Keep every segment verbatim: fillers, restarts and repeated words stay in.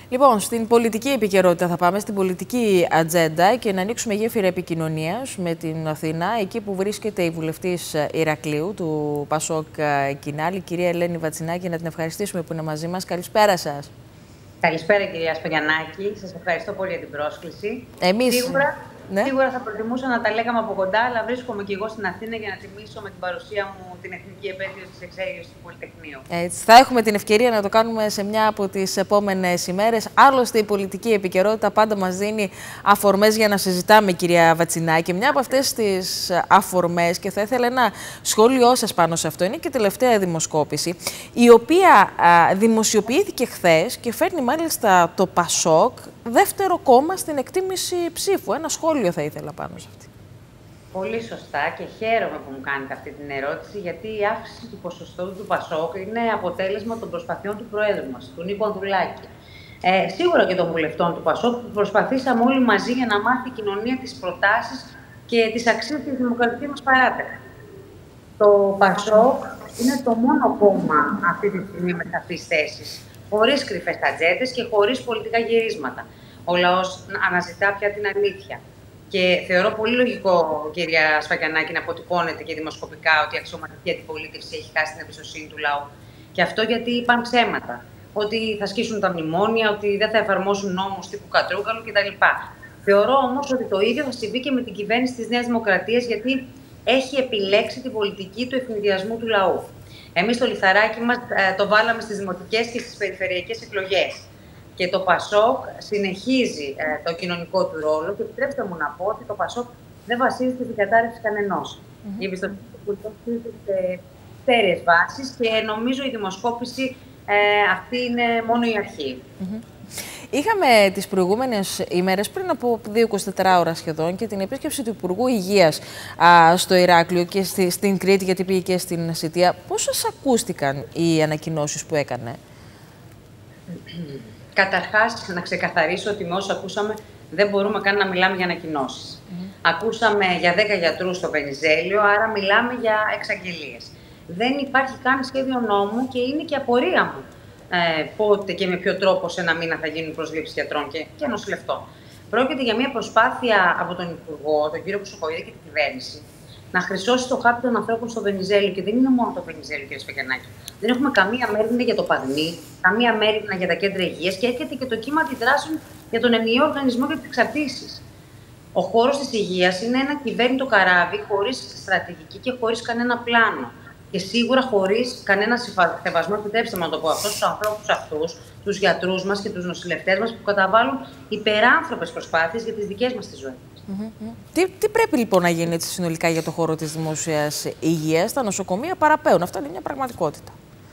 Λοιπόν, στην πολιτική επικαιρότητα θα πάμε, στην πολιτική ατζέντα και να ανοίξουμε γέφυρα επικοινωνίας με την Αθήνα, εκεί που βρίσκεται η βουλευτής Ηρακλείου του Πασόκ Κινάλη, κυρία Ελένη Βατσινάκη, να την ευχαριστήσουμε που είναι μαζί μας. Καλησπέρα σας. Καλησπέρα κυρία Σπαγιανάκη, σας ευχαριστώ πολύ για την πρόσκληση. Εμείς... Σίγουρα, ναι. σίγουρα θα προτιμούσα να τα λέγαμε από κοντά, αλλά βρίσκομαι και εγώ στην Αθήνα για να τιμήσω με την παρουσία μου την εθνική επέτειο της εξέγερσης του Πολυτεχνείου. Έτσι, θα έχουμε την ευκαιρία να το κάνουμε σε μια από τις επόμενες ημέρες. Άλλωστε, η πολιτική επικαιρότητα πάντα μας δίνει αφορμές για να συζητάμε, κυρία Βατσινάκη. Μια από αυτές τις αφορμές, και θα ήθελα ένα σχόλιο σας πάνω σε αυτό, είναι και η τελευταία δημοσκόπηση, η οποία α, δημοσιοποιήθηκε χθες και φέρνει μάλιστα το Πασόκ δεύτερο κόμμα στην εκτίμηση ψήφου. Ένα σχόλιο θα ήθελα πάνω σε αυτή. Πολύ σωστά και χαίρομαι που μου κάνετε αυτή την ερώτηση, γιατί η αύξηση του ποσοστού του Πασόκ είναι αποτέλεσμα των προσπαθειών του Προέδρου μας, του Νίκου Ανδρουλάκη. Ε, σίγουρα και των βουλευτών του Πασόκ, που προσπαθήσαμε όλοι μαζί για να μάθει η κοινωνία τις προτάσεις και τις αξίες της δημοκρατικής μας παράταξης. Το Πασόκ είναι το μόνο κόμμα αυτή τη στιγμή με σαφείς θέσεις, χωρίς κρυφές ατζέντες και χωρίς πολιτικά γυρίσματα. Ο λαός αναζητά πια την αλήθεια. Και θεωρώ πολύ λογικό, κυρία Σφακιανάκη, να αποτυπώνεται και δημοσκοπικά ότι η αξιωματική αντιπολίτευση έχει χάσει την εμπιστοσύνη του λαού. Και αυτό γιατί είπαν ψέματα. Ότι θα σκίσουν τα μνημόνια, ότι δεν θα εφαρμόσουν νόμους τύπου Κατρούγκαλου κτλ. Θεωρώ όμως ότι το ίδιο θα συμβεί και με την κυβέρνηση της Νέας Δημοκρατίας, γιατί έχει επιλέξει την πολιτική του ευνηδιασμού του λαού. Εμείς το λιθαράκι μας ε, το βάλαμε στις δημοτικές και στις περιφερειακές εκλογές. Και το Πασόκ συνεχίζει ε, το κοινωνικό του ρόλο. Και επιτρέψτε μου να πω ότι το Πασόκ δεν βασίζεται στην κατάρρευση κανενός. Mm-hmm. Η εμπιστοσύνη του βασίζεται σε στέρεες βάσεις και νομίζω η δημοσκόπηση ε, αυτή είναι μόνο η αρχή. Mm-hmm. Είχαμε τις προηγούμενες ημέρες, πριν από δύο εικοσιτέσσερις ώρα σχεδόν, και την επίσκεψη του Υπουργού Υγείας α, στο Ηράκλειο και στη, στην Κρήτη, γιατί πήγε και στην Σιτία. Πώς σας ακούστηκαν οι ανακοινώσεις που έκανε? Καταρχάς, να ξεκαθαρίσω ότι με όσα ακούσαμε δεν μπορούμε καν να μιλάμε για ανακοινώσεις. Mm-hmm. Ακούσαμε για δέκα γιατρούς στο Βενιζέλιο, άρα μιλάμε για εξαγγελίες. Δεν υπάρχει καν σχέδιο νόμου και είναι και απορία μου ε, πότε και με ποιο τρόπο σε ένα μήνα θα γίνουν προσλήψεις γιατρών και, και νοσηλευτών. Πρόκειται για μια προσπάθεια από τον Υπουργό, τον κύριο Χρυσοχοΐδη και την κυβέρνηση, να χρυσώσει το χάπι των ανθρώπων στο Βενιζέλιο. Και δεν είναι μόνο το Βενιζέλιο, κύριε Σπαγιανάκη. Δεν έχουμε καμία μέρημνα για το Παγνί, καμία μέρημνα για τα κέντρα υγείας και έρχεται και το κύμα αντιδράσεων για τον ενιαίο οργανισμό για τις εξαρτήσεις. Ο χώρος της υγείας είναι ένα κυβέρνητο καράβι χωρίς στρατηγική και χωρίς κανένα πλάνο. Και σίγουρα χωρίς κανένα σεβασμό, επιτρέψτε μου να το πω αυτό, στους ανθρώπους αυτούς, τους γιατρούς μας και τους νοσηλευτές μας που καταβάλουν υπεράνθρωπες προσπάθειες για τις δικές μας τις ζωές. Mm-hmm. Τι, τι πρέπει λοιπόν να γίνει έτσι συνολικά για το χώρο της δημόσιας υγείας? Τα νοσοκομεία παραπέουν. Αυτό είναι μια πραγματικότητα.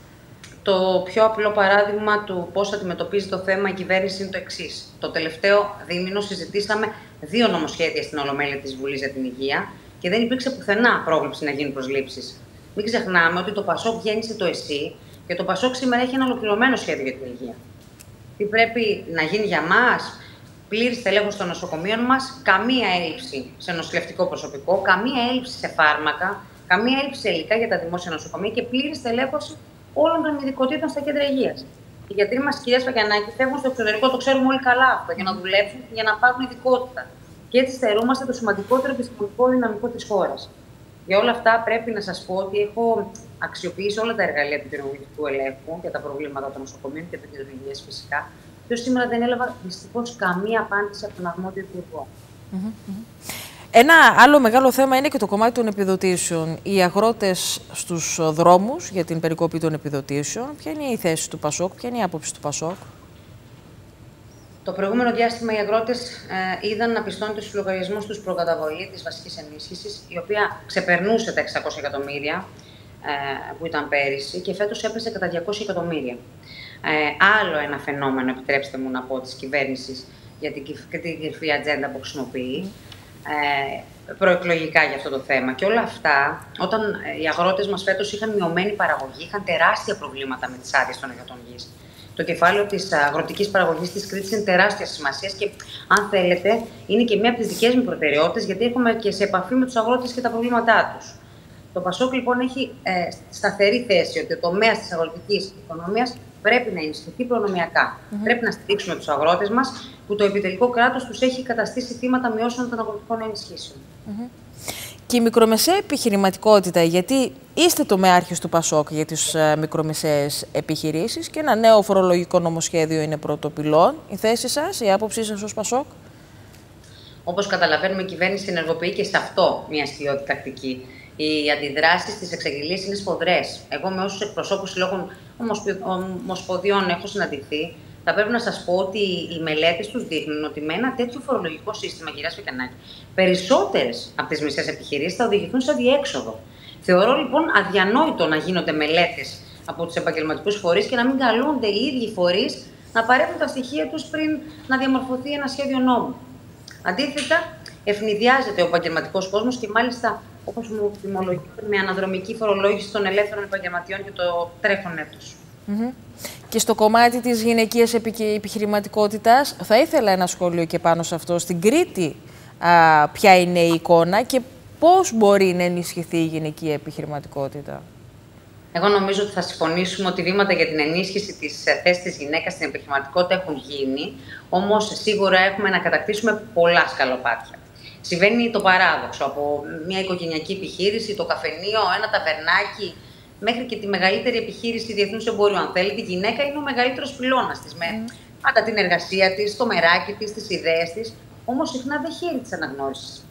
Το πιο απλό παράδειγμα του πώς αντιμετωπίζει το θέμα η κυβέρνηση είναι το εξής. Το τελευταίο δίμηνο συζητήσαμε δύο νομοσχέδια στην Ολομέλεια της Βουλής για την Υγεία και δεν υπήρξε πουθενά πρόβλεψη να γίνουν προσλήψεις. Μην ξεχνάμε ότι το Πασόκ γέννησε το ΕΣΥ και το Πασόκ σήμερα έχει ένα ολοκληρωμένο σχέδιο για την υγεία. Τι πρέπει να γίνει για μας? Πλήρης στελέχωση των νοσοκομείων μας, καμία έλλειψη σε νοσηλευτικό προσωπικό, καμία έλλειψη σε φάρμακα, καμία έλλειψη σε υλικά για τα δημόσια νοσοκομεία και πλήρης στελέχωση όλων των ειδικοτήτων στα κέντρα υγείας. Οι γιατροί μας, κυρία Σφακιανάκη, φεύγουν στο εξωτερικό, το ξέρουμε όλοι καλά αυτό, για να δουλέψουν και για να πάρουν ειδικότητα. Και έτσι στερούμαστε το σημαντικότερο επιστημονικό δυναμικό της χώρας. Για όλα αυτά, πρέπει να σας πω ότι έχω αξιοποιήσει όλα τα εργαλεία του πυρογνωμικού ελέγχου για τα προβλήματα των νοσοκομείων και των κέντρων υγείας φυσικά. Και σήμερα δεν έλαβα δυστυχώς καμία απάντηση από τον αρμόδιο υπουργό. Mm-hmm. Ένα άλλο μεγάλο θέμα είναι και το κομμάτι των επιδοτήσεων. Οι αγρότες στους δρόμους για την περικόπη των επιδοτήσεων. Ποια είναι η θέση του Πασόκ, ποια είναι η άποψη του Πασόκ? Το προηγούμενο διάστημα οι αγρότες ε, είδαν να πιστώνεται στους λογαριασμούς τους προκαταβολή της βασικής ενίσχυσης, η οποία ξεπερνούσε τα εξακόσια εκατομμύρια ε, που ήταν πέρυσι και φέτος έπεσε κατά διακόσια εκατομμύρια. Ε, άλλο ένα φαινόμενο, επιτρέψτε μου να πω, της κυβέρνησης για την, την κρυφή ατζέντα που χρησιμοποιεί ε, προεκλογικά για αυτό το θέμα. Και όλα αυτά, όταν ε, οι αγρότες μας φέτος είχαν μειωμένη παραγωγή, είχαν τεράστια προβλήματα με τις άδειες των εργατών γης. Το κεφάλαιο της αγροτικής παραγωγής της Κρήτης είναι τεράστια σημασία και, αν θέλετε, είναι και μία από τις δικές μου προτεραιότητες, γιατί έχουμε και σε επαφή με τους αγρότες και τα προβλήματά τους. Το Πασόκ λοιπόν έχει ε, σταθερή θέση ότι ο τομέας της αγροτικής οικονομίας πρέπει να ενισχυθεί προνομιακά. Mm-hmm. Πρέπει να στηρίξουμε τους αγρότες μας, που το επιτελικό κράτος τους έχει καταστήσει θύματα μειώσεων των αγροτικών ενισχύσεων. Mm-hmm. Και η μικρομεσαία επιχειρηματικότητα, γιατί είστε τομεάρχης του Πασόκ για τις uh, μικρομεσαίες επιχειρήσεις και ένα νέο φορολογικό νομοσχέδιο είναι πρώτο πυλών. Η θέση σας, η άποψή σας ως Πασόκ? Όπως καταλαβαίνουμε, η κυβέρνηση ενεργοποιεί και σε αυτό μια σκιώδη τακτική. Οι αντιδράσεις στις εξαγγελίες είναι σφοδρές. Εγώ με όσους εκπροσώπους συλλόγων ομοσπονδιών έχω συναντηθεί, θα πρέπει να σας πω ότι οι μελέτες τους δείχνουν ότι με ένα τέτοιο φορολογικό σύστημα, κυρία Σφικανάκη, περισσότερες από τις μισές επιχειρήσεις θα οδηγηθούν σε διέξοδο. Θεωρώ λοιπόν αδιανόητο να γίνονται μελέτες από τους επαγγελματικούς φορείς και να μην καλούνται οι ίδιοι φορείς να παρέχουν τα στοιχεία τους πριν να διαμορφωθεί ένα σχέδιο νόμου. Αντίθετα, ευνηδιάζεται ο επαγγελματικός κόσμος και μάλιστα, όπως μου θυμολογείται, με αναδρομική φορολόγηση των ελεύθερων επαγγελματιών και το τρέχον έτος. Mm-hmm. Και στο κομμάτι της γυναικείας επιχειρηματικότητας, θα ήθελα ένα σχόλιο και πάνω σε αυτό. Στην Κρήτη, α, ποια είναι η εικόνα και πώς μπορεί να ενισχυθεί η γυναικεία επιχειρηματικότητα? Εγώ νομίζω ότι θα συμφωνήσουμε ότι βήματα για την ενίσχυση της θέσης της γυναίκας στην επιχειρηματικότητα έχουν γίνει, όμως σίγουρα έχουμε να κατακτήσουμε πολλά σκαλοπάτια. Συμβαίνει το παράδοξο, από μια οικογενειακή επιχείρηση, το καφενείο, ένα ταβερνάκι, μέχρι και τη μεγαλύτερη επιχείρηση διεθνούς εμπορίου. Αν θέλετε, η γυναίκα είναι ο μεγαλύτερος πυλώνας της, με mm. πάντα την εργασία της, το μεράκι της, τις ιδέες της, όμως συχνά δεν χαίρει της αναγνώρισης.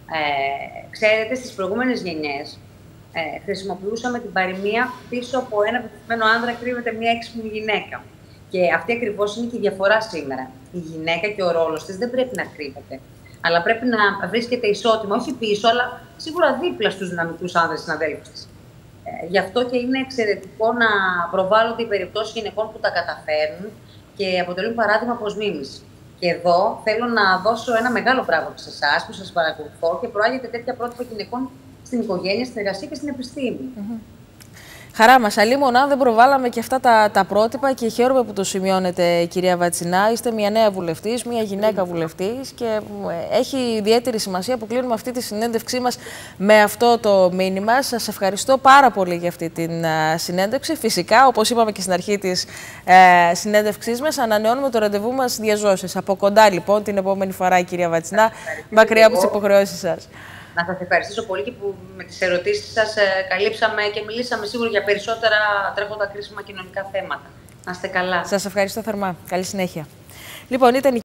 Ε, ξέρετε, στις προηγούμενες γενιές ε, χρησιμοποιούσαμε την παροιμία πίσω από ένα πετυχημένο άντρα κρύβεται μια έξυπνη γυναίκα. Και αυτή ακριβώς είναι και η διαφορά σήμερα. Η γυναίκα και ο ρόλος της δεν πρέπει να κρύβεται, αλλά πρέπει να βρίσκεται ισότιμα, όχι πίσω, αλλά σίγουρα δίπλα στους δυναμικούς άνδρες συναδέλφους της. Ε, γι' αυτό και είναι εξαιρετικό να προβάλλονται οι περιπτώσεις γυναικών που τα καταφέρνουν και αποτελούν παράδειγμα προς μίμηση. Και εδώ θέλω να δώσω ένα μεγάλο μπράβο σε εσάς που σας παρακολουθώ και προάγετε τέτοια πρότυπα γυναικών στην οικογένεια, στην εργασία και στην επιστήμη. Mm-hmm. Χαρά μας, αλλήμον αν δεν προβάλαμε και αυτά τα, τα πρότυπα και χαίρομαι που το σημειώνετε, κυρία Βατσινά. Είστε μια νέα βουλευτής, μια γυναίκα βουλευτής και έχει ιδιαίτερη σημασία που κλείνουμε αυτή τη συνέντευξή μας με αυτό το μήνυμα. Σας ευχαριστώ πάρα πολύ για αυτή την uh, συνέντευξη. Φυσικά, όπως είπαμε και στην αρχή της uh, συνέντευξής μας, ανανεώνουμε το ραντεβού μας διαζώσεις. Από κοντά λοιπόν την επόμενη φορά, κυρία Βατσινά, μακριά από τις υποχρεώσεις σας. Να σας ευχαριστήσω πολύ και που με τις ερωτήσεις σας ε, καλύψαμε και μιλήσαμε σίγουρα για περισσότερα τρέχοντα κρίσιμα κοινωνικά θέματα. Να είστε καλά. Σας ευχαριστώ θερμά. Καλή συνέχεια. Λοιπόν, ήταν